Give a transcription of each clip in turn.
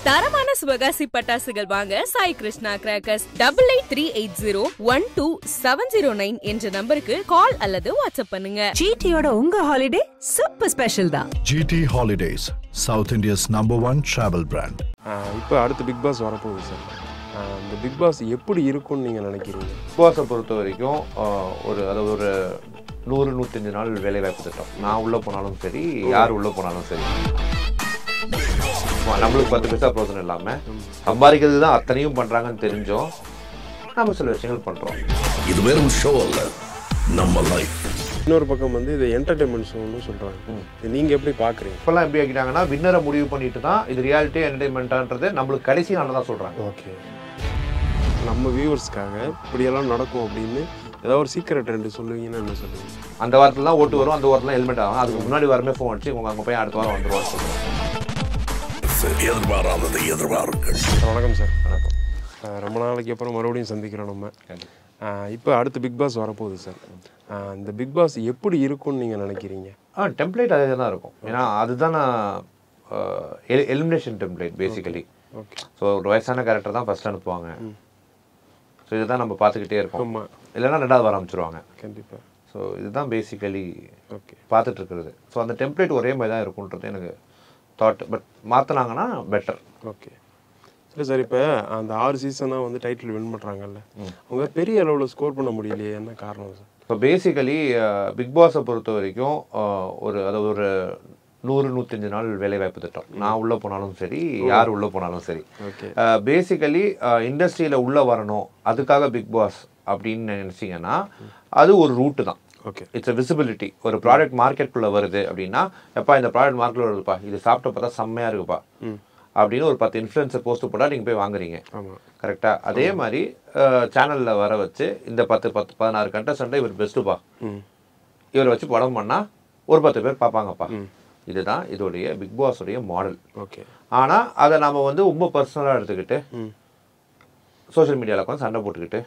தரமான சுவகாசி பட்டாசுகள் வாங்க சாய் கிருஷ்ணா கிராக்கர்ஸ் 8838012709 என்ற நம்பருக்கு கால் அல்லது வாட்ஸ்அப் பண்ணுங்க. GTயோட உங்க ஹாலிடே சூப்பர் ஸ்பெஷல் தான். GT Holidays, South India's #1 travel brand. இப்போ அடுத்து பிக் பாஸ் வரப்போகுது சார். இந்த பிக் பாஸ் எப்படி இருக்கும்னு நீங்கள் நினைக்கிறீங்க? பிக் பாஸை பொறுத்த வரைக்கும் ஒரு 100-105 நாள் வேலை வாய்ப்பு திட்டம். நான் உள்ளே போனாலும் சரி, யார் உள்ளே போனாலும் சரி, நம்மளுக்கு 10 பைசா பிரோஜனம் இல்லாமல் சம்பாதிக்கிறது தான் அத்தனையும் பண்ணுறாங்கன்னு தெரிஞ்சோம் நம்ம சில விஷயங்கள் பண்ணுறோம். இது வெறும் ஷோ அல்ல, நம்ம லைஃப். இன்னொரு பக்கம் வந்து இது என்டர்டைன்மெண்ட் ஷோன்னு சொல்கிறாங்க. இது நீங்கள் எப்படி பார்க்குறீங்க? இப்போல்லாம் எப்படி ஆக்கிட்டாங்கன்னா வின்னரை முடிவு பண்ணிட்டு தான் இது ரியாலிட்டி என்டர்டைன்மெண்ட்டான்றது நம்மளுக்கு கடைசி நாளில் தான் சொல்கிறாங்க. ஓகே, நம்ம வியூவர்ஸ்க்காக இப்படியெல்லாம் நடக்கும் அப்படின்னு ஏதாவது ஒரு சீக்கிரட் ரெண்டு சொல்லுவீங்கன்னா என்ன சொல்லுவீங்க? அந்த வாரத்தில் தான் ஓட்டு வரும், அந்த வாரத்தில் ஹெல்மெட் ஆகும், அதுக்கு முன்னாடி வாரமே ஃபோன் அடிச்சு உங்கள் அங்கே போய் அடுத்த வாரம் வந்துடுவான்னு சொல்லுவாங்க. வணக்கம் சார். வணக்கம். ரொம்ப நாளைக்கு அப்புறம் மறுபடியும் சந்திக்கிறோம் நம்ம. இப்போ அடுத்து பிக் பாஸ் வரப்போகுது சார். இந்த பிக் பாஸ் எப்படி இருக்கும்னு நீங்கள் நினைக்கிறீங்க? டெம்ப்ளேட் அதே தான் இருக்கும். ஏன்னா அதுதான் elimination template basically. Okay. So ஒரு வயசான கேரக்டர் தான் ஃபஸ்ட் அனுப்புவாங்க. ஸோ இதுதான் நம்ம பார்த்துக்கிட்டே இருக்கோம். ஆமாம், இல்லைன்னா 2வது வாரம் அமைச்சிருவாங்க. கண்டிப்பாக. ஸோ இதுதான் பேசிக்கலி ஓகே பார்த்துட்டு இருக்கிறது. ஸோ அந்த டெம்ப்ளேட் ஒரே மாதிரி தான் இருக்குன்றது எனக்கு தாட். பட் மாற்றினாங்கன்னா பெட்டர். ஓகே. இல்லை சார், இப்போ அந்த 6 சீசனாக வந்து டைட்டில் வின் பண்ணுறாங்கல்ல, அவங்க பெரிய அளவில் ஸ்கோர் பண்ண முடியலையே, என்ன காரணம் சார்? இப்போ பேசிக்கலி பிக் பாஸை பொறுத்த வரைக்கும் ஒரு 100-105 நாள் வேலை வாய்ப்பு திட்டம். நான் உள்ளே போனாலும் சரி, யார் உள்ளே போனாலும் சரி. ஓகே. பேசிக்கலி இண்டஸ்ட்ரியில் உள்ளே வரணும், அதுக்காக பிக் பாஸ் அப்படின்னு நினச்சிங்கன்னா அது ஒரு ரூட்டு தான். ஓகே. It's a visibility. ஒரு ப்ராடக்ட் மார்க்கெட்டுக்குள்ளே வருது அப்படின்னா, எப்பா இந்த ப்ராடக்ட் மார்க்கெட்டில் வருதுப்பா, இது சாப்பிட்ட பார்த்தா செம்மையாக இருக்குப்பா அப்படின்னு ஒரு 10 இன்ஃப்ளூயன்சர் போஸ்ட் போட்டால் நீங்கள் போய் வாங்குறீங்க. ஆமாம், கரெக்டாக. அதே மாதிரி சேனலில் வர வச்சு இந்த 10-16 கண்டஸ்டண்ட்டை இவர் பெஸ்ட்டுப்பா, இவரை வச்சு படம் பண்ணால் ஒரு 10 பேர் பார்ப்பாங்கப்பா. இதுதான் இதோடைய பிக் பாஸுடைய மாடல். ஓகே. ஆனால் அதை நம்ம வந்து ரொம்ப பர்சனலாக எடுத்துக்கிட்டு சோஷியல் மீடியாவில் உட்காந்து சண்டை போட்டுக்கிட்டு,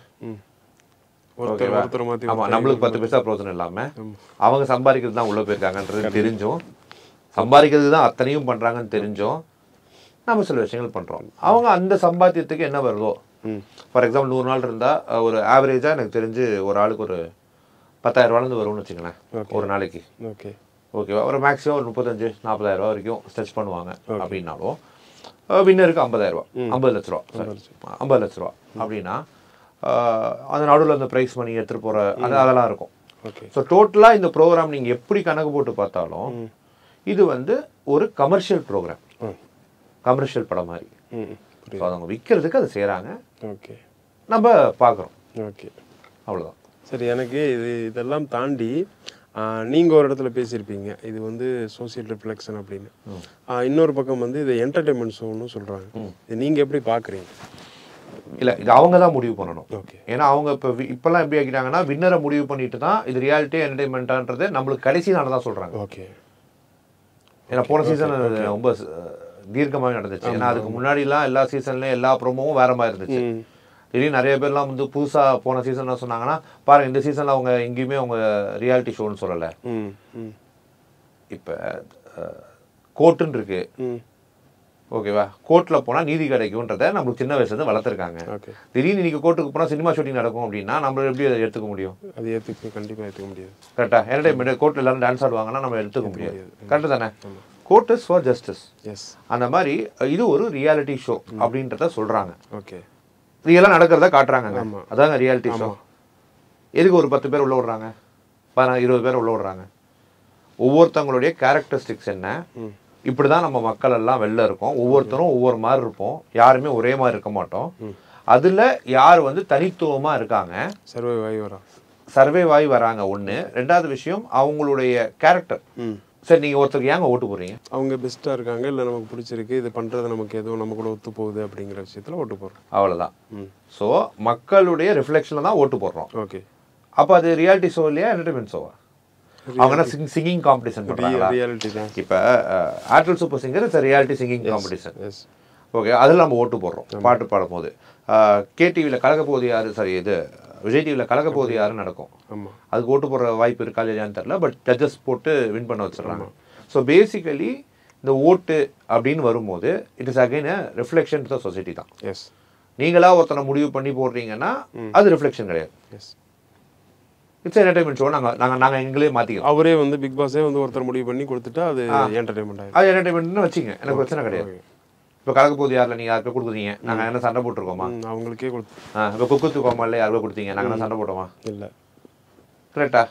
ஆமாம், நம்மளுக்கு 10 பைசா பிரோஜனம் இல்லாமல் அவங்க சம்பாதிக்கிறது தான் உள்ளே போயிருக்காங்கன்றது தெரிஞ்சும், சம்பாதிக்கிறது தான் அத்தனையும் பண்ணுறாங்கன்னு தெரிஞ்சும் நம்ம சில விஷயங்கள் பண்ணுறோம். அவங்க அந்த சம்பாத்தியத்துக்கு என்ன வருதோ, ஃபார் எக்ஸாம்பிள் 100 நாள் இருந்தால் ஒரு ஆவரேஜாக எனக்கு தெரிஞ்சு ஒரு ஆளுக்கு ஒரு 10,000 வரும்னு வச்சுங்களேன் ஒரு நாளைக்கு. ஓகே. ஓகேவா. ஒரு மேக்ஸிமம் ஒரு 35-40,000 வரைக்கும் ஸ்ட்ரெச் பண்ணுவாங்க. அப்படின்னாலும் வின்னருக்கு 50,000, 50 லட்ச ரூபா, 50 லட்ச ரூபா அப்படின்னா அந்த நடுவில் அந்த ப்ரைஸ் மணி எடுத்துகிட்டு போகிற அதெல்லாம் இருக்கும். ஓகே. ஸோ டோட்டலாக இந்த ப்ரோக்ராம் நீங்கள் எப்படி கணக்கு போட்டு பார்த்தாலும் இது வந்து ஒரு கமர்ஷியல் ப்ரோக்ராம், கமர்ஷியல் படம் மாதிரி. ஸோ அவங்க விற்கிறதுக்கு அதை செய்கிறாங்க. ஓகே. நம்ம பார்க்குறோம். ஓகே, அவ்வளோதான். சரி. எனக்கு இதெல்லாம் தாண்டி நீங்கள் ஒரு இடத்துல பேசியிருப்பீங்க, இது வந்து சோசியல் ரிஃப்ளெக்ஷன் அப்படின்னு. இன்னொரு பக்கம் வந்து இது என்டர்டைன்மெண்ட் ஷோன்னு சொல்கிறாங்க. இது நீங்கள் எப்படி பார்க்குறீங்க? இல்லை, இது அவங்க தான் முடிவு பண்ணணும். ஓகே. ஏன்னா அவங்க இப்போல்லாம் எப்படி ஆக்கிட்டாங்கன்னா வின்னரை முடிவு பண்ணிட்டு தான் இது ரியாலிட்டி என்டர்டைன்மெண்ட்டான்றது நம்மளுக்கு கடைசி நாள் தான் சொல்கிறாங்க. ஓகே. ஏன்னா போன சீசன் ரொம்ப தீர்க்கமாக நடந்துச்சு. ஏன்னா அதுக்கு முன்னாடிலாம் எல்லா சீசன்லேயும் எல்லா ப்ரோமோவும் வேற மாதிரி இருந்துச்சு. திடீர்னு நிறைய பேர்லாம் வந்து புதுசாக போன சீசன் என்ன சொன்னாங்கன்னா, பாருங்க இந்த சீசனில் அவங்க எங்கேயுமே அவங்க ரியாலிட்டி ஷோன்னு சொல்லலை. இப்போ கோர்ட்டுன்னு இருக்கு, ஓகேவா, கோர்ட்டில் போனால் நீதி கிடைக்கும்ன்றதை நம்மளுக்கு சின்ன வயசுலேருந்து வளர்த்துருக்காங்க. திடீர்னு நீங்கள் கோர்ட்டுக்கு போனால் சினிமா ஷூட்டிங் நடக்கும் அப்படின்னா நம்ம எப்படி அதை எடுத்துக்க முடியும்? அது கண்டிப்பாக எடுத்துக்க முடியாது. கரெக்டாக. என்டர்டைன்மெண்ட் கோர்ட்டில் எல்லாரும் டான்ஸ் ஆடுவாங்கன்னா நம்ம எடுத்துக்க முடியாது. கரெக்டு தானே? Court is for justice. Yes. அந்த மாதிரி இது ஒரு ரியாலிட்டி ஷோ அப்படின்றத சொல்கிறாங்க. ஓகே. ரியலாக நடக்கிறத காட்டுறாங்க. அதாங்க ரியாலிட்டி ஷோ. எதுக்கு ஒரு 10 பேர் உள்ள விடுறாங்க, 20 பேர் உள்ள விடுறாங்க? ஒவ்வொருத்தவங்களுடைய கேரக்டரிஸ்டிக்ஸ் என்ன, இப்படி தான் நம்ம மக்கள் எல்லாம் வெளில இருக்கோம், ஒவ்வொருத்தரும் ஒவ்வொரு மாதிரி இருப்போம், யாருமே ஒரே மாதிரி இருக்க மாட்டோம். அதில் யார் வந்து தனித்துவமாக இருக்காங்க, சர்வே ஆகி வராங்க. ஒன்று. 2வது விஷயம் அவங்களுடைய கேரக்டர். சரி, நீங்கள் ஒருத்தருக்கு ஏங்க ஓட்டு போடுறீங்க? அவங்க பெஸ்ட்டாக இருக்காங்க, இல்லை நமக்கு பிடிச்சிருக்கு, இது பண்ணுறது நமக்கு எதுவும் நம்ம கூட ஒத்து போகுது அப்படிங்கிற விஷயத்தில் ஓட்டு போடுறோம். அவ்வளோதான். ஸோ மக்களுடைய ரிஃப்ளெக்ஷனில் தான் ஓட்டு போடுறோம். ஓகே. அப்போ அது ரியாலிட்டி ஷோ இல்லையா, என்டர்டைன்மெண்ட் ஷோவா? அவங்க சிங்கிங் காம்படிஷன் பண்ணுறாங்களா? ரியாலிட்டி தான். இப்போ Airtel super singer it's reality singing competition. Okay. அதில் நம்ம ஓட்டு போடுறோம் பாட்டு பாடும் போது. கேடிவியில் கலக்க போகுது யாரு, சரி இது விஜய் டிவியில் கலக்க போகுது யாருன்னு நடக்கும். அதுக்கு ஓட்டு போடுற வாய்ப்பு இருக்கா இல்லையான்னு தெரியல. பட் ஜட்ஜஸ் போட்டு வின் பண்ண வச்சிடறாங்க. ஸோ பேசிக்கலி இந்த ஓட்டு அப்படின்னு வரும்போது it is again reflection to the society தான். எஸ். நீங்களா ஒருத்தனை முடிவு பண்ணி போடுறீங்கன்னா அது ரிஃப்ளெக்ஷன் கிடையாது. எஸ். It's entertainment show. நாங்கள் எங்களே மாற்றிக்கலாம். அவரே வந்து பிக் பாஸே வந்து ஒருத்தர் முடிவு பண்ணி கொடுத்துட்டா அது என்டர்டைன்மெண்ட் ஆகும். அது என்டர்டைன்மெண்ட்னு வச்சுங்க, எனக்கு பிரச்சனை கிடையாது. இப்போ கலக்க போது யாரில் நீங்கள் யாருக்கும் கொடுக்குறீங்க, நாங்கள் என்ன சண்டை போட்டிருக்கோமா? அவங்களுக்கே கொடுத்து இப்போ குக்கு கோமாளில் யாருக்கும் கொடுத்தீங்க, நாங்கள் என்ன சண்டை போட்டோமா? இல்லை. கரெக்டா?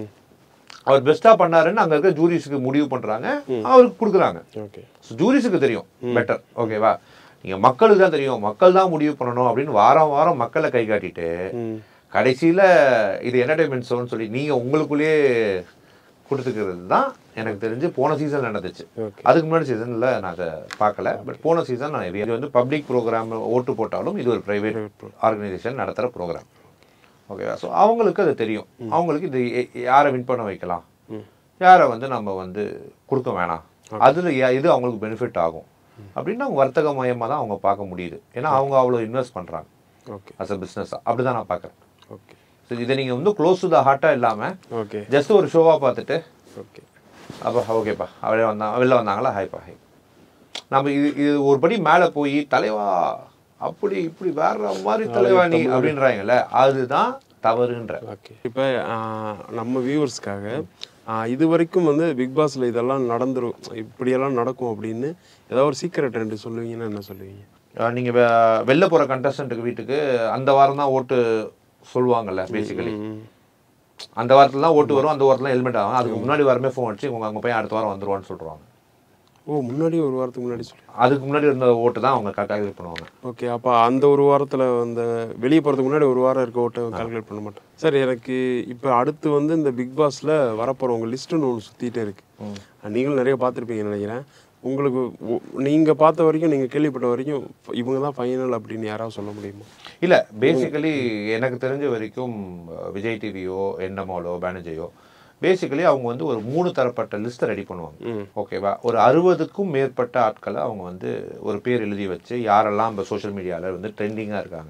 அவர் பெஸ்ட்டாக பண்ணாருன்னு அங்கே இருக்க ஜூரிஸுக்கு முடிவு பண்ணுறாங்க, அவருக்கு கொடுக்குறாங்க. ஓகே. ஸோ ஜூரிஸுக்கு தெரியும் பெட்டர். ஓகேவா? நீங்கள் மக்களுக்கு தான் தெரியும், மக்கள் தான் முடிவு பண்ணணும் அப்படின்னு வாரம் வாரம் மக்களை கை காட்டிட்டு கடைசியில் இது என்டர்டைன்மெண்ட் ஷோன்னு சொல்லி நீங்கள் உங்களுக்குள்ளேயே கொடுத்துக்கிறது தான் எனக்கு தெரிஞ்சு போன சீசன் நடந்துச்சு. அதுக்கு முன்னாடி சீசனில் நான் அதை பார்க்கல. பட் போன சீசன் நான் இது வந்து பப்ளிக் ப்ரோக்ராம் ஓட்டு போட்டாலும் இது ஒரு ப்ரைவேட் ஆர்கனைசேஷன் நடத்துகிற ப்ரோக்ராம். ஓகேவா? ஸோ அவங்களுக்கு அது தெரியும். அவங்களுக்கு இது யாரை வின் பண்ண வைக்கலாம், யாரை வந்து நம்ம வந்து கொடுக்க வேணாம், அதில் இது அவங்களுக்கு பெனிஃபிட் ஆகும் அப்படின்னு அவங்க வர்த்தக மையமாக தான் அவங்க பார்க்க முடியுது. ஏன்னா அவங்க அவ்வளோ இன்வெஸ்ட் பண்ணுறாங்க. ஓகே. அஸ் அ பிஸ்னஸாக அப்படி தான் நான் பார்க்குறேன். ஓகே. ஸோ இதை நீங்கள் வந்து க்ளோஸ் டு த ஹார்ட்டாக இல்லாமல் ஓகே ஜஸ்ட் ஒரு ஷோவாக பார்த்துட்டு ஓகே அப்போ ஓகேப்பா அவளே வெளில வந்தாங்களா ஹாய்ப்பா ஹாய், நம்ம இது ஒரு படி மேலே போய் தலைவா அப்படி இப்படி வேற மாதிரி தலைவா நீ அப்படின்றாங்கல்ல, அதுதான் தவறுன்ற. ஓகே. இப்போ நம்ம வியூவர்ஸ்க்காக இது வரைக்கும் வந்து பிக் பாஸில் இதெல்லாம் நடந்துரும், இப்படியெல்லாம் நடக்கும் அப்படின்னு ஏதாவது ஒரு சீக்ரெட் ரெண்டு சொல்லுவீங்கன்னா என்ன சொல்லுவீங்க? நீங்கள் வெளில போகிற கண்டஸ்டன்ட்டுக்கு வீட்டுக்கு அந்த வாரம் தான் ஓட்டு சொல்லுவாங்கல்ல. பேசிக்கலி அந்த வாரத்தில் தான் ஓட்டு வரும், அந்த வாரத்தில் ஹெல்மெட் ஆகும். அதுக்கு முன்னாடி வாரமே ஃபோன் அடிச்சு அவங்க பையன் அடுத்த வாரம் வந்துருவான்னு சொல்லுவாங்க. ஓ, முன்னாடி ஒரு வாரத்துக்கு முன்னாடி சொல்லி அதுக்கு முன்னாடி இருந்த ஓட்டு தான் அவங்க கால்குலேட் பண்ணுவாங்க. ஓகே. அப்போ அந்த ஒரு வாரத்தில் அந்த வெளியே போகிறதுக்கு முன்னாடி ஒரு வாரம் இருக்க ஓட்டை கால்குலேட் பண்ண மாட்டேன். சார், எனக்கு இப்போ அடுத்து வந்து இந்த பிக் பாஸில் வரப்போகிறவங்க லிஸ்ட்டுன்னு ஒன்று சுற்றிட்டே இருக்குது. நீங்களும் நிறைய பார்த்துருப்பீங்கன்னு நினைக்கிறேன். உங்களுக்கு நீங்கள் பார்த்த வரைக்கும், நீங்கள் கேள்விப்பட்ட வரைக்கும் இவங்க தான் ஃபைனல் அப்படின்னு யாராவது சொல்ல முடியுமா? இல்லை, பேசிக்கலி எனக்கு தெரிஞ்ச வரைக்கும் விஜய் டிவியோ என்எம்ஓலோ பேனர்ஜியோ பேசிக்கலி அவங்க வந்து ஒரு 3 தரப்பட்ட லிஸ்ட்டை ரெடி பண்ணுவாங்க. ஓகேவா? ஒரு 60க்கும் மேற்பட்ட ஆட்களை அவங்க வந்து ஒரு பேர் எழுதி வச்சு யாரெல்லாம் இப்போ சோஷியல் மீடியாவில் வந்து ட்ரெண்டிங்காக இருக்காங்க.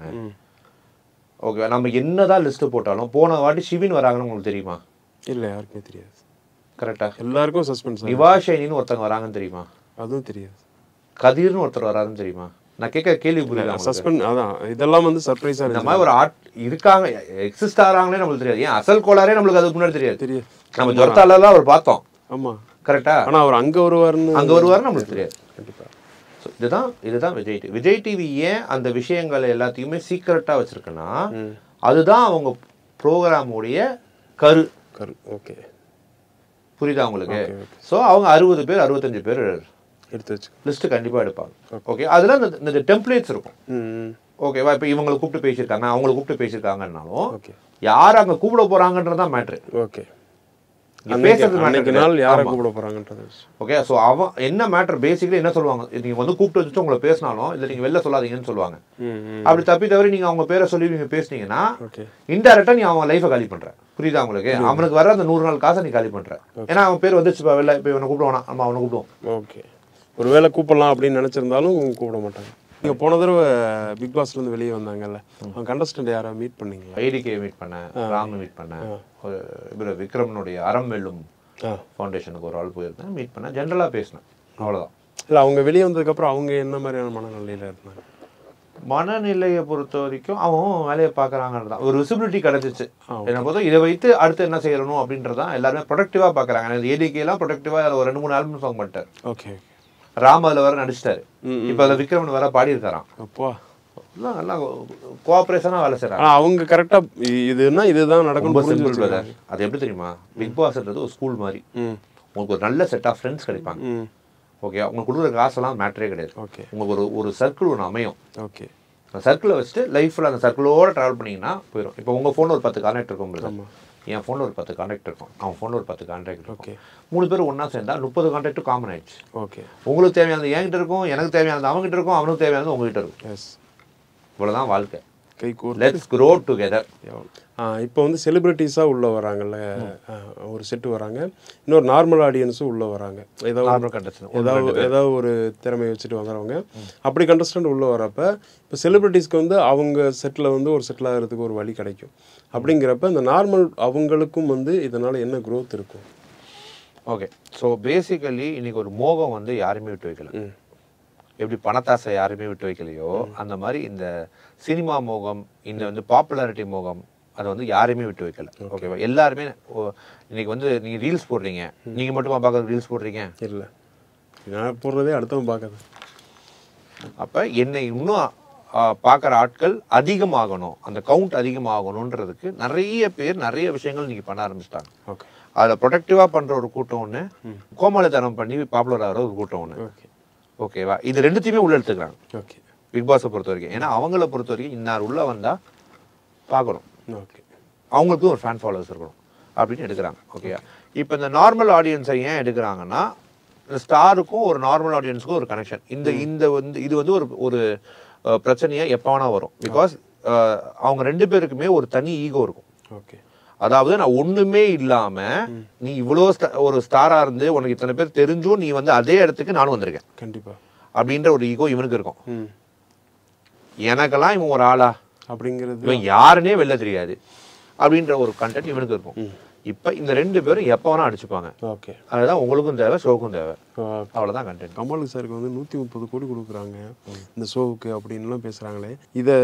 ஓகேவா? நம்ம என்னதான் லிஸ்ட்டு போட்டாலும் போன வாட்டி ஷிவின் வராங்கன்னு உங்களுக்கு தெரியுமா? இல்லை, யாருக்குமே தெரியாது. கரெக்டாக எல்லாருக்கும் சஸ்பென்ஸ். நிவாஷைனின்னு ஒருத்தவங்க வராங்கன்னு தெரியுமா? அதுவும் தெரியாது. கதிர்னு ஒருத்தர் வராருன்னு தெரியுமா? நான் கேட்க கேள்வி புரியல. சஸ்பெண்ட் அதான் இதெல்லாம் வந்து சர்ப்ரைஸாக இந்த மாதிரி ஒரு ஆர்ட் இருக்காங்க, எக்ஸிஸ்ட் ஆகிறாங்களே நம்மளுக்கு தெரியாது. ஏன் அசல் கோளாரே நம்மளுக்கு அதுக்கு முன்னாடி தெரியாது. நம்ம ஜொர்த்தாலெல்லாம் அவர் பார்த்தோம். ஆமாம், கரெக்டா? ஆனால் அவர் அங்கே வருவாருன்னு நம்மளுக்கு தெரியாது. கண்டிப்பாக. ஸோ இதுதான் விஜய் டிவி ஏன் அந்த விஷயங்களை எல்லாத்தையுமே சீக்ரெட்டாக வச்சுருக்குன்னா அதுதான் அவங்க ப்ரோக்ராமுடைய கரு. ஓகே, புரியுதா உங்களுக்கு? ஸோ அவங்க 60 பேர் 65 பேர் எடுத்து வச்சு லிஸ்ட்டு கண்டிப்பாக எடுப்பாங்க. ஓகே, அதில் இந்த டெம்ப்ளேட்ஸ் இருக்கும். ஓகேவா? இப்போ இவங்களை கூப்பிட்டு பேசியிருக்காங்க, அவங்களை கூப்பிட்டு பேசியிருக்காங்கன்னாலும் யார் அங்கே கூப்பிட போகிறாங்கன்றதான் மேட்ரு. ஓகே, பேசுறது யாரை கூப்பிட போகிறாங்கன்றது. ஓகே, ஸோ அவன் என்ன மேட்ரு பேசிக்கலி என்ன சொல்லுவாங்க, நீங்கள் வந்து கூப்பிட்டு வச்சுட்டு உங்களை பேசினாலும் இதை நீங்கள் வெளில சொல்லாதீங்கன்னு சொல்லுவாங்க. அப்படி தப்பி தவிர நீங்கள் அவங்க பேரை சொல்லி நீங்கள் பேசுனீங்கன்னா இன்டெரக்டாக நீ அவன் லைஃபை காலி பண்ணுற. புரியுதா உங்களுக்கு? அவனுக்கு வர அந்த 100 நாள் காசை நீ காலி பண்ணுற. ஏன்னா அவன் பேர் வந்துச்சுப்பா வெளில, இப்போ இவனை கூப்பிடுவானா, நம்ம அவனை கூப்பிடுவோம். ஓகே, ஒரு வேளை கூப்பிடலாம் அப்படின்னு நினச்சிருந்தாலும் கூப்பிட மாட்டாங்க. நீங்கள் போன தடவை பிக் பாஸ்லேருந்து வெளியே வந்தாங்கல்ல, அவன் கண்டஸ்டன்ட் யாரை மீட் பண்ணீங்களா? ஐடிகே மீட் பண்ணேன், ராம் மீட் பண்ணேன், ஒரு விக்ரமனுடைய அறம் வெல்லும் ஃபவுண்டேஷனுக்கு ஒரு ஆள் போயிருந்தேன், மீட் பண்ணேன், ஜென்ரலாக பேசினேன், அவ்வளோதான். இல்லை, அவங்க வெளியே வந்ததுக்கப்புறம் அவங்க என்ன மாதிரியான மனநிலையில் இருந்தாங்க? மனநிலையை பொறுத்த வரைக்கும் அவன் வேலையை பார்க்குறாங்கன்னு தான் ஒரு விசிபிலிட்டி கிடச்சிச்சு. என்ன பொறுத்த இதை வைத்து அடுத்து என்ன செய்யணும் அப்படின்றதான் எல்லாருமே ப்ரொடக்டிவாக பார்க்குறாங்க. ஏடிகேலாம் ப்ரொடக்டிவாக ஒரு 2-3 ஆல்பம் சாங் பண்ணிட்டார். ஓகே, ராம் அதில் வர நடிச்சிட்டாரு. இப்போ அதில் விக்ரமன் வர பாடியிருக்காராம். அப்போ நல்லா கோஆப்ரேஷனாக வேலை செய்கிறாங்க. அவங்க கரெக்டாக இதுதான் நடக்கும். அது எப்படி தெரியுமா? பிக் பாஸ்ன்றது ஒரு ஸ்கூல் மாதிரி. உங்களுக்கு ஒரு நல்ல செட் ஆஃப் ஃப்ரெண்ட்ஸ் கிடைப்பாங்க. ஓகே, உங்களுக்கு கொடுக்குற காசெல்லாம் மேட்டரே கிடையாது. ஓகே, உங்களுக்கு ஒரு சர்க்கிள் ஒன்று அமையும். ஓகே, அந்த சர்க்கிளை வச்சுட்டு லைஃப்பில் அந்த சர்க்கிளோடு ட்ராவல் பண்ணிங்கன்னா போயிடும். இப்போ உங்கள் ஃபோனில் ஒரு 10 கான்டாக்ட் இருக்கும், என் ஃபோனில் ஒரு 10 கான்டாக்ட் இருக்கும், அவன் ஃபோனில் ஒரு 10 கான்டாக்ட் இருக்கும். ஓகே, 3 பேர் ஒன்றா சேர்ந்தால் 30 கான்டாக்டும் காமன் ஆயிடுச்சு. ஓகே, உங்களுக்கு தேவையானது என்கிட்ட இருக்கும், எனக்கு தேவையானது அவங்ககிட்ட இருக்கும், அவனுக்கு தேவையானது உங்ககிட்ட இருக்கும். எஸ், இவ்வளோதான் வாழ்க்கை. Let's grow together. இப்போ வந்து செலிபிரிட்டிஸாக உள்ளே வராங்கல்ல, ஒரு செட்டு வராங்க, இன்னொரு நார்மல் ஆடியன்ஸும் உள்ளே வராங்க. ஏதாவது ஒரு திறமையை வச்சுட்டு வந்துடுறவங்க. அப்படி கண்டஸ்டன்ட் உள்ளே வரப்ப இப்போ செலிபிரிட்டிஸ்க்கு வந்து அவங்க செட்டில் வந்து ஒரு செட்டில் ஆகிறதுக்கு ஒரு வழி கிடைக்கும். அப்படிங்கிறப்ப இந்த நார்மல் அவங்களுக்கும் வந்து இதனால் என்ன க்ரோத் இருக்கும்? ஓகே ஸோ பேசிக்கலி இன்னைக்கு ஒரு மோகம் வந்து யாருமே விட்டு வைக்கல. எப்படி பணத்தாசை யாருமே விட்டு வைக்கலையோ அந்த மாதிரி இந்த சினிமா மோகம், இந்த வந்து பாப்புலாரிட்டி மோகம் அதை வந்து யாருமே விட்டு வைக்கல. ஓகேவா? எல்லாருமே இன்னைக்கு வந்து நீங்கள் ரீல்ஸ் போடுறீங்க, நீங்கள் மட்டுமா பார்க்குறது ரீல்ஸ் போடுறீங்க? இல்லை, நான் போடுறதே அடுத்தவன் பார்க்காது. அப்போ என்னை இன்னும் பார்க்குற ஆட்கள் அதிகமாகணும், அந்த கவுண்ட் அதிகமாகணுன்றதுக்கு நிறைய பேர் நிறைய விஷயங்கள் இன்னைக்கு பண்ண ஆரம்பிச்சிட்டாங்க. ஓகே, அதில் ப்ரொடக்டிவாக பண்ணுற ஒரு கூட்டம் ஒன்று, கோமாளித்தனம் பண்ணி பாப்புலர் ஆகிற ஒரு கூட்டம் ஒன்று. ஓகே, ஓகேவா? இது ரெண்டுத்தையுமே உள்ள எடுத்துக்கிறாங்க ஓகே. பிக் பாஸை பொறுத்த வரைக்கும். ஏன்னா அவங்கள பொறுத்த வரைக்கும் இன்னார் உள்ளே வந்தால் பார்க்கணும், ஓகே, அவங்களுக்கும் ஒரு ஃபேன் ஃபாலோவர்ஸ் இருக்கணும் அப்படின்னு எடுக்கிறாங்க. ஓகேயா? இப்போ இந்த நார்மல் ஆடியன்ஸை ஏன் எடுக்கிறாங்கன்னா, ஸ்டாருக்கும் ஒரு நார்மல் ஆடியன்ஸுக்கும் ஒரு கனெக்ஷன். இந்த வந்து இது வந்து ஒரு பிரச்சனையாக எப்போ வேணா வரும். பிகாஸ் அவங்க ரெண்டு பேருக்குமே ஒரு தனி ஈகோ இருக்கும். ஓகே, அதாவது நான் ஒண்ணுமே இல்லாம நீ இவ்வளோ ஒரு ஸ்டாரா இருந்து உனக்கு இத்தனை பேர் தெரிஞ்சும் நீ வந்து அதே இடத்துக்கு நானும் வந்திருக்கேன் கண்டிப்பா அப்படின்ற ஒரு ஈகோ இவனுக்கு இருக்கும். எனக்கெல்லாம் இவன் ஒரு ஆளா அப்படிங்கிறது, இவன் யாருன்னே வெளில தெரியாது அப்படின்ற ஒரு கண்டென்ட் இவனுக்கு இருக்கும். இப்போ இந்த ரெண்டு பேரும் எப்போ வேணா அடிச்சுப்பாங்க. ஓகே, அதுதான் உங்களுக்கும் தேவை, ஷோக்கும் தேவை. அவ்வளோதான் கண்டென்ட். கமல் சாருக்கு வந்து 130 கோடி கொடுக்குறாங்க இந்த ஷோவுக்கு அப்படின்லாம் பேசுறாங்களே. இதை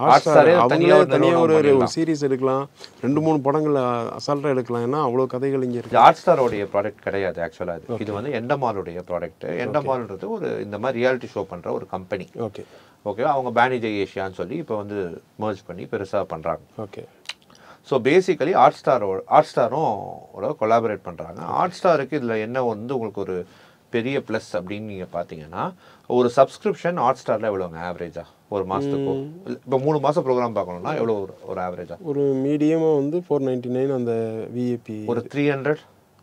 தனியாக ஒரு சீரீஸ் எடுக்கலாம், 2-3 படங்கள் அசால்ட்டாக எடுக்கலாம். ஏன்னா அவ்வளோ கதைகள் இங்கே இருக்கு. ஹாட் ஸ்டாரோடைய ப்ராடக்ட் கிடையாது ஆக்சுவலாக. இது வந்து எண்டமாலுடைய ப்ராடக்ட். எண்டமால்ன்றது ஒரு இந்த மாதிரி ரியாலிட்டி ஷோ பண்ணுற ஒரு கம்பெனி. Okay, okay. அவங்க பேனிஜை ஏஷியான்னு சொல்லி இப்போ வந்து மர்ஜ் பண்ணி பெருசாக பண்ணுறாங்க. ஓகே. ஸோ பேசிக்கலி ஹாட் ஸ்டாரும் கொலாபரேட் பண்ணுறாங்க. ஹாட் ஸ்டாருக்கு இதில் என்ன வந்து உங்களுக்கு ஒரு பெரிய ப்ளஸ் அப்படின்னு நீங்கள் பார்த்தீங்கன்னா, ஒரு சப்ஸ்கிரிப்ஷன் ஹாட் ஸ்டாரில் எவ்வளோங்க ஆவரேஜா ஒரு மாதத்துக்கு? இப்போ 3 மாதம் ப்ரோக்ராம் பார்க்கணும்னா எவ்வளோ ஒரு ஆவரேஜா? ஒரு மீடியமாக வந்து 499, அந்த விஏபி ஒரு 300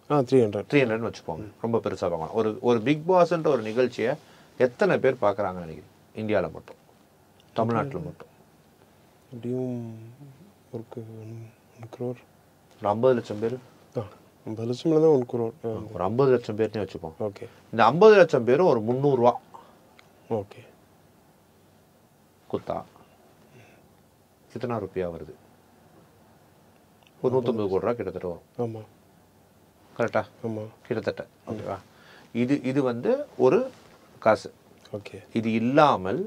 300 வச்சுக்கோங்க. ரொம்ப பெருசாக பார்க்கணும். ஒரு பிக் பாஸ்ன்ற ஒரு நிகழ்ச்சியை எத்தனை பேர் பார்க்குறாங்கன்னு நினைக்கிறேன் இந்தியாவில் மட்டும், தமிழ்நாட்டில் மட்டும்? எப்படியும் ஒரு 1 crore, ஒரு 50 லட்சம் பேர். 50 லட்சம் தான் 1 crore. ஒரு 50 லட்சம் பேர்னே வச்சுப்போம். ஓகே, இந்த 50 லட்சம் பேரும் ஒரு 300 ரூபா ஓகே குத்தா எத்தனை ரூபாயா வருது? ஒரு 150 கோடி ரூபா கிட்டத்தட்ட வரும். ஆமாம், கரெக்டா? ஆமாம், கிட்டத்தட்ட. ஓகேவா? இது வந்து ஒரு காசு. ஓகே. இது இல்லாமல்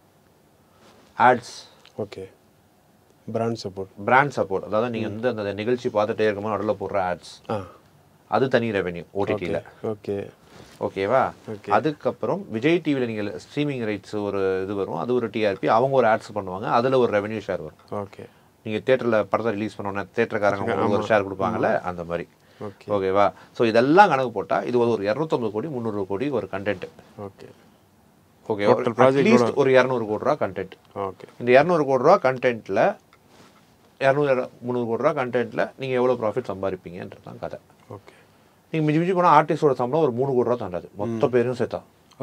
ஆட்ஸ், ஓகே, பிராண்ட் சப்போர்ட், அதாவது நீங்கள் வந்து அந்த நிகழ்ச்சி பார்த்துட்டே இருக்கும்போது நடுவில் போடுற ஆட்ஸ், அது தனி ரெவென்யூ ஓடிடியில். ஓகே, ஓகேவா? அதுக்கப்புறம் விஜய் டிவியில் நீங்கள் ஸ்ட்ரீமிங் ரைட்ஸ் ஒரு இது வரும், அது ஒரு டிஆர்பி, அவங்க ஒரு ஆட்ஸ் பண்ணுவாங்க, அதில் ஒரு ரெவென்யூ ஷேர் வரும். ஓகே. நீங்கள் தேட்டரில் படத்தை ரிலீஸ் பண்ணோன்னா தேட்டருக்காரங்க ஒரு ஷேர் கொடுப்பாங்கல்ல, அந்த மாதிரி. ஓகேவா? ஸோ இதெல்லாம் கணக்கு போட்டால் இது ஒரு 250 கோடி 300 கோடி ஒரு கண்டென்ட். Okay, okay. அட்லீஸ்ட் ஒரு 200 கோடி ரூபா கண்டென்ட். ஓகே. இந்த 200 கோடி ரூபா கண்டென்ட்டில் 200-300 கோடி ரூபா கண்டென்ட்டில் நீங்கள் எவ்வளோ ப்ராஃபிட் சம்பாதிப்பீங்கன்றது தான் கதை. ஓகே. நீங்கள் மிஞ்சி போனால் ஆர்டிஸ்டோட சம்பளம் ஒரு 3 கோடி ரூபா தாண்டாது, மொத்த பேரும் சேர்த்தா.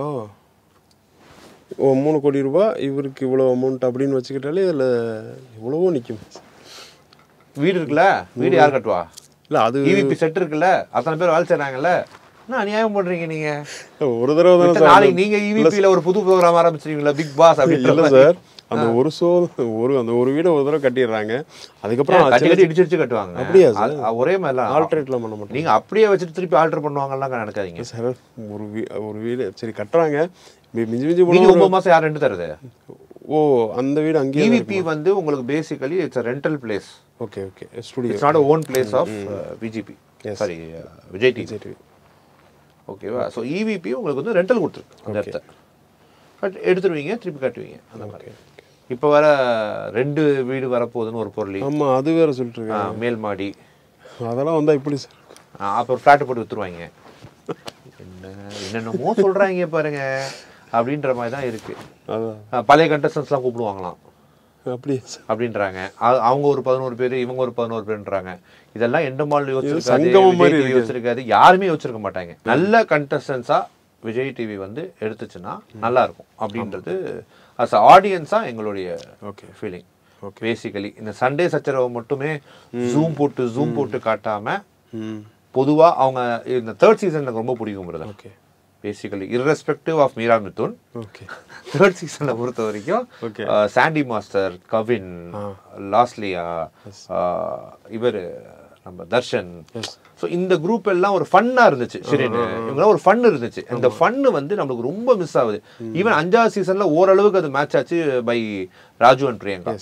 ஓ, 3 கோடி ரூபா இவருக்கு இவ்வளோ அமௌண்ட் அப்படின்னு வச்சுக்கிட்டாலே இதில் எவ்வளவோ நிற்கும். வீடு இருக்குல்ல, வீடு யார் கட்டுவா? இல்லை, அது இவிபி செட் இருக்குல்ல, அத்தனை பேர் வேலை செய்கிறாங்கல்ல. என்ன அநியாயம் பண்ணுறீங்க நீங்கள்? ஒரு தடவை தான் நாளைக்கு நீங்கள் இவிபியில் ஒரு புது ப்ரோக்ராம் ஆரம்பிச்சிருக்கீங்களா பிக் பாஸ் அப்படின்னு? இல்லை சார், அந்த ஒரு ஷோ அந்த ஒரு வீடை ஒரு தடவை கட்டிடுறாங்க, அதுக்கப்புறம் இடிச்சு கட்டுவாங்க. அப்படியா சார்? ஒரே மாதிரிலாம் ஆல்ட்ரேட்லாம் பண்ண மாட்டோம். நீங்கள் அப்படியே வச்சுட்டு திருப்பி ஆல்டர் பண்ணுவாங்கலாம் நடக்காதீங்க சார். ஒரு வீடு சரி கட்டுறாங்க, மிஞ்சி 9 மாதம் யார் ரெண்டு தருது? ஓ, அந்த வீடு அங்கேயே. இவிபி வந்து உங்களுக்கு basically it's rental place. Okay, okay. Studio, it's not a own place of VGP, sorry Vijay TV. ஓகேவா? ஸோ இவிபி உங்களுக்கு வந்து ரெண்டல் கொடுத்துருக்கு அந்த இடத்த. பட் எடுத்துருவீங்க, திருப்பி கட்டுவீங்க, அந்த மாதிரி. இப்போ வர 2 வீடு வரப்போகுதுன்னு ஒரு பொருள். ஆமாம், அது வேறு சொல்லிட்டு இருக்கேன். மேல் மாடி அதெல்லாம் வந்தால் இப்படி சார். அப்புறம் ஃப்ளாட்டு போட்டு விற்றுருவாங்க. என்னென்னமோ சொல்கிறாங்க பாருங்க, அப்படின்ற மாதிரி தான் இருக்குது. பழைய கண்டஸ்டன்ஸ்லாம் கூப்பிடுவாங்களாம், அப்படின்றாங்க. அவங்க ஒரு 11 பேர், இவங்க ஒரு 11 பேர்ன்றாங்க. இதெல்லாம் எண்டமால் யோசிச்சிருக்காது, யாருமே யோசிச்சிருக்க மாட்டாங்க. நல்ல கண்டஸ்டன்ஸா விஜய் டிவி வந்து எடுத்துச்சுன்னா நல்லா இருக்கும் அப்படின்றது அஸ் ஆடியன்ஸா எங்களுடைய ஃபீலிங். பேசிக்கலி இந்த சண்டே சச்சரவை மட்டுமே ஜூம் போட்டு காட்டாம பொதுவா அவங்க இந்த 3rd சீசன் எனக்கு ரொம்ப பிடிக்கும். Basically irrespective of Meera Mithun, 3rd சீசனை பொறுத்த வரைக்கும் சாண்டி மாஸ்டர், கவின், லாஸ்லியா, இவர் நம்ம தர்ஷன். ஸோ இந்த குரூப் எல்லாம் ஒரு ஃபன்னாக இருந்துச்சு. சரி, இவங்களாம் ஒரு ஃபன் இருந்துச்சு. இந்த ஃபன்னு வந்து நம்மளுக்கு ரொம்ப மிஸ் ஆகுது. ஈவன் 5வது சீசனில் ஓரளவுக்கு அது மேட்ச் ஆச்சு பை ராஜு அண்ட் பிரியங்கா.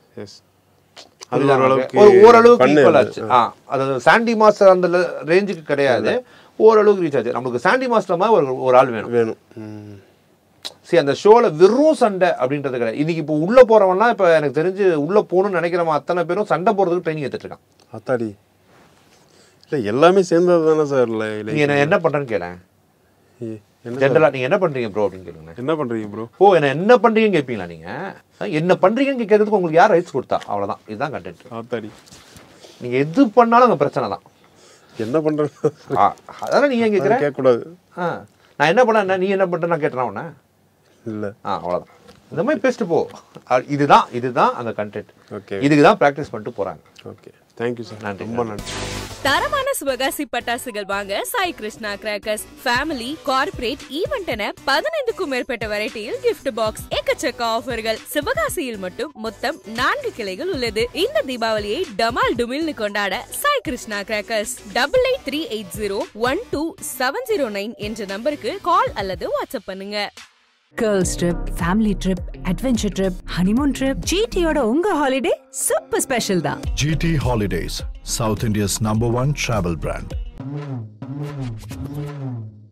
ஓரளவுக்கு ஈக்குவல் ஆச்சு. அதாவது சாண்டி மாஸ்டர் அந்த ரேஞ்சுக்கு கிடையாது, ஓரளவுக்கு ரீச் ஆச்சு. நம்மளுக்கு சாண்டி மாஸ்டர் மாதிரி ஒரு ஆள் வேணும். சரி, அந்த ஷோவில் வெறும் சண்டை அப்படின்றது கிடையாது. இன்னைக்கு இப்போ உள்ளே போகிறவன்லாம் இப்போ எனக்கு தெரிஞ்சு உள்ளே போகணும்னு நினைக்கிறவன் அத்தனை பேரும் சண்டை போகிறதுக்கு ட்ரைனிங் எடுத்துட்டு இருக்கான். அத்தாடி இல்லை, எல்லாமே சேர்ந்தது தானே சார். இல்லை நீங்கள் என்ன பண்ணுறேன்னு கேளேன். ஜென்ரலாக நீங்கள் என்ன பண்ணுறீங்க ப்ரோ அப்படின்னு கேளுங்க. என்ன பண்ணுறீங்க ப்ரோ? என்ன பண்ணுறீங்கன்னு கேட்பீங்களா நீங்கள்? என்ன பண்ணுறீங்கன்னு கேட்கறதுக்கு உங்களுக்கு யார் ரைட்ஸ் கொடுத்தா? அவ்வளோதான், இதுதான் கண்டென்ட். அத்தாடி, நீங்கள் எது பண்ணாலும் அந்த பிரச்சனை தான். என்ன பண்ணுறேன் அதெல்லாம் நீங்கள் கேட்குறேன் கேட்கக்கூடாது. நான் என்ன பண்ணேன், நீ என்ன பண்ணுற, நான் கேட்டேன் உடனே இல்லை. அவ்வளோதான். இந்த மாதிரி பேசிட்டு போ. இதுதான் அந்த கண்டென்ட். ஓகே, இதுக்கு தான் ப்ராக்டிஸ் பண்ணிட்டு போகிறாங்க. Okay, thank you sir. நன்றி, ரொம்ப நன்றி. தரமான சுவகாசி பட்டாசுகள் வாங்க Sai Krishna crackers. Family, corporate, event என 15க்கும் மேற்பட்ட வெரைட்டியில் gift பாக்ஸ், எக்கச்சக்க ஆஃபர்கள். சிவகாசியில் மட்டும் மொத்தம் 4 கிளைகள் உள்ளது. இந்த தீபாவளியை டமால் டுமில்னு கொண்டாட சாய் கிருஷ்ணா கிராக்கர்ஸ் 8838012709 என்ற நம்பருக்கு கால் அல்லது வாட்ஸ்அப் பண்ணுங்க. Girls trip, family trip, adventure trip, honeymoon trip, ஜிடியோட உங்க ஹாலிடே சூப்பர் ஸ்பெஷல் தான். GT Holidays, South India's #1 travel brand.